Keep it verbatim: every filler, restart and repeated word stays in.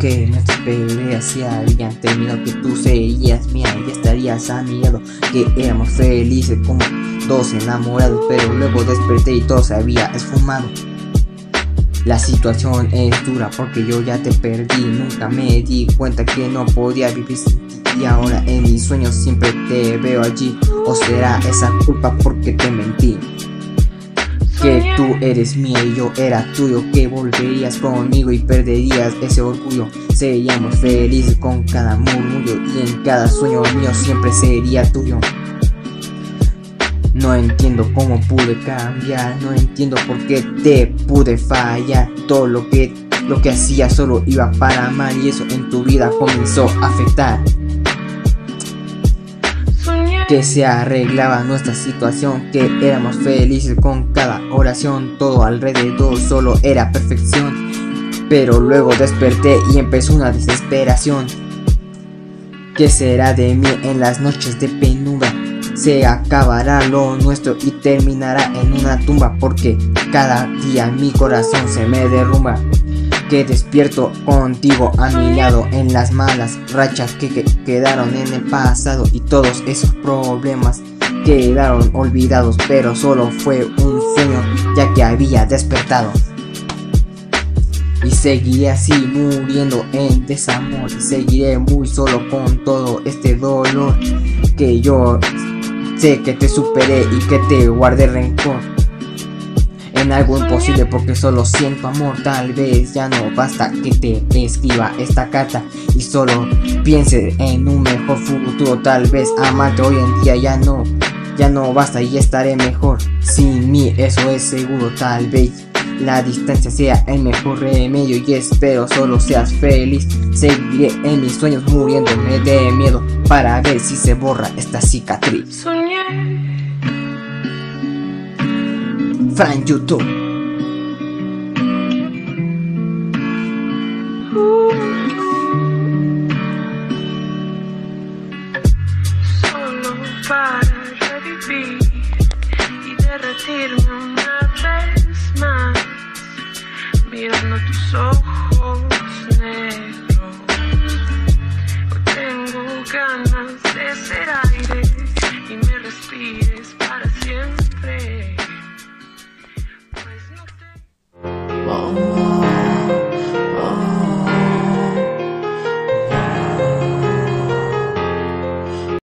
que nuestras peleas se habían terminado, que tú serías mía y estarías a mi lado, que éramos felices como dos enamorados, pero luego desperté y todo se había esfumado. La situación es dura porque yo ya te perdí, nunca me di cuenta que no podía vivir sin ti, y ahora en mis sueños siempre te veo allí. ¿O será esa culpa porque te mentí? Que tú eres mía y yo era tuyo, que volverías conmigo y perderías ese orgullo. Seríamos felices con cada murmullo y en cada sueño mío siempre sería tuyo. No entiendo cómo pude cambiar, no entiendo por qué te pude fallar. Todo lo que, lo que hacía solo iba para mal y eso en tu vida comenzó a afectar. Que se arreglaba nuestra situación, que éramos felices con cada oración, todo alrededor solo era perfección. Pero luego desperté y empezó una desesperación. ¿Qué será de mí en las noches de penumbra? Se acabará lo nuestro y terminará en una tumba, porque cada día mi corazón se me derrumba. Que despierto contigo a mi lado en las malas rachas que, que quedaron en el pasado, y todos esos problemas quedaron olvidados, pero solo fue un sueño ya que había despertado. Y seguiré así muriendo en desamor, y seguiré muy solo con todo este dolor, que yo sé que te superé y que te guardé rencor en algo imposible porque solo siento amor. Tal vez ya no basta que te escriba esta carta y solo piense en un mejor futuro. Tal vez amarte hoy en día ya no, ya no basta y estaré mejor sin mí, eso es seguro. Tal vez la distancia sea el mejor remedio y espero solo seas feliz. Seguiré en mis sueños muriéndome de miedo para ver si se borra esta cicatriz. Fran YouTube.